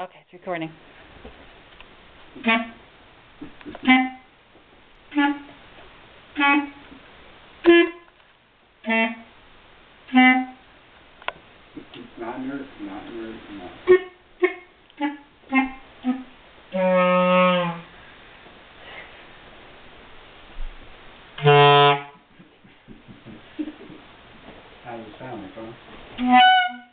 Okay, it's recording. Not in your. How does it sound, huh?